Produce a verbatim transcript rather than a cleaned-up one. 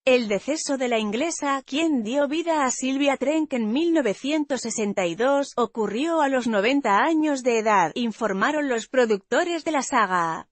El deceso de la inglesa, quien dio vida a Sylvia Trench en mil novecientos sesenta y dos, ocurrió a los noventa años de edad, informaron los productores de la saga.